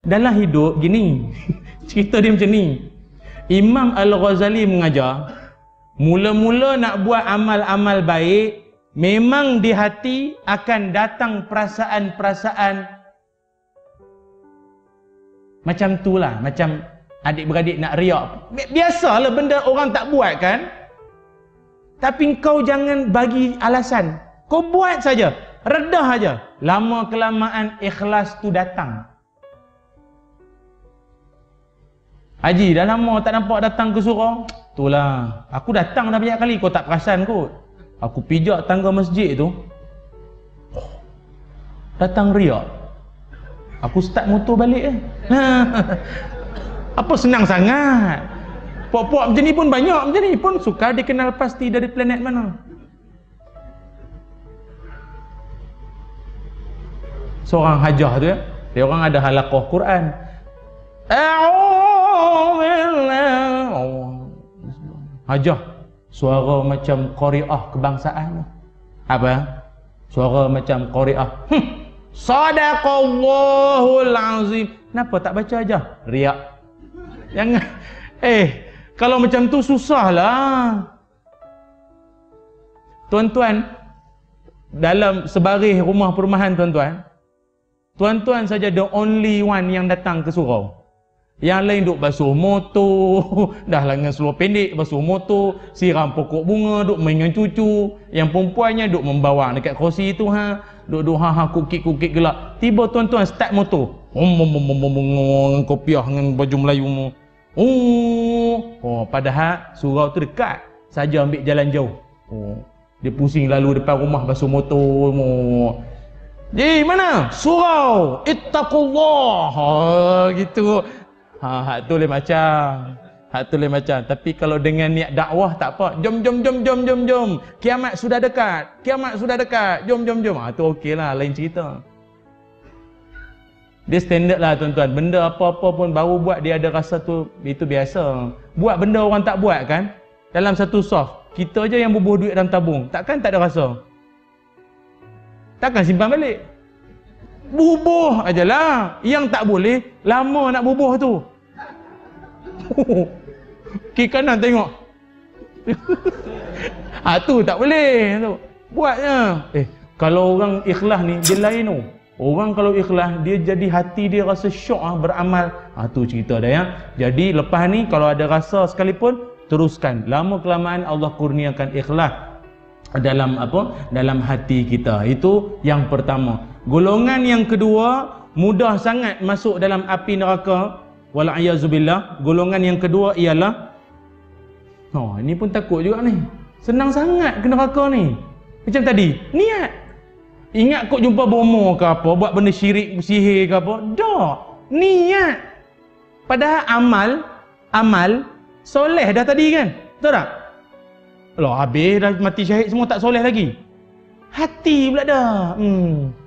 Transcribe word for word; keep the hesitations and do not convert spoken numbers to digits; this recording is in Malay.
dalam hidup gini. Cerita dia macam ni. Imam Al-Ghazali mengajar, mula-mula nak buat amal-amal baik, memang di hati akan datang perasaan-perasaan macam tu lah. Macam adik-beradik nak riak. Biasalah benda orang tak buat kan. Tapi kau jangan bagi alasan. Kau buat saja. Redah aja. Lama kelamaan ikhlas tu datang. Haji, dah lama tak nampak datang ke surau. Itulah, aku datang dah banyak kali, kau tak perasan kot. Aku pijak tangga masjid tu, oh, datang riak. Aku start motor balik eh. Apa senang sangat. Puak-puak macam ni pun banyak, macam ni pun suka dikenal pasti dari planet mana. Seorang hajah tu ya, dia orang ada halaqah Quran. Hajah, suara macam qari'ah kebangsaan. Apa? Suara macam qari'ah. Hm, sadaqallahul azim. Kenapa tak baca aja? Riak. Jangan. Eh, kalau macam tu susahlah. Tuan-tuan, dalam sebaris rumah perumahan tuan-tuan, tuan-tuan saja the only one yang datang ke surau. Yang lain duk basuh motor, dah lah dengan seluar pendek, basuh motor, siram pokok bunga, duk main dengan cucu. Yang perempuannya duk membawa dekat kerusi tu ha, duk duk ha ha kukik-kukik gelak. Tiba tuan-tuan start motor. Om om om om om kopiah dengan baju Melayu. Oh, oh padahal surau tu dekat, saja ambil jalan jauh. Oh, dia pusing lalu depan rumah basuh motor. Oh. Di mana? Surau. Ittaqullah. Ha gitu. Ha, hak tu lain macam. Hak tu lain macam. Tapi kalau dengan niat dakwah tak apa. Jom, jom, jom, jom, jom, jom. Kiamat sudah dekat. Kiamat sudah dekat. Jom, jom, jom. Ha, tu okey lah. Lain cerita. Dia standard lah tuan-tuan. Benda apa-apa pun baru buat dia ada rasa tu. Itu biasa. Buat benda orang tak buat kan. Dalam satu soft. Kita je yang bubuh duit dalam tabung. Takkan tak ada rasa. Takkan simpan balik. Bubuh ajalah. Yang tak boleh, lama nak bubuh tu. Kiri kanan tengok. Ha tu tak boleh tu. Buatnya. Eh, kalau orang ikhlas ni dia lain tu. Orang kalau ikhlas dia jadi hati dia rasa syok ah, beramal. Ha tu cerita dia ya. Jadi lepas ni kalau ada rasa sekalipun teruskan. Lama kelamaan Allah kurniakan ikhlas dalam apa? Dalam hati kita. Itu yang pertama. Golongan yang kedua mudah sangat masuk dalam api neraka. Wal'ayazubillah. Golongan yang kedua ialah, oh ini pun takut juga ni. Senang sangat ke neraka ni. Macam tadi, niat. Ingat kau jumpa bomo ke apa, buat benda syirik, sihir ke apa. Tak. Niat. Padahal amal, amal soleh dah tadi kan. Betul tak? Loh habis dah mati syahid semua tak soleh lagi. Hati pula dah. Hmm.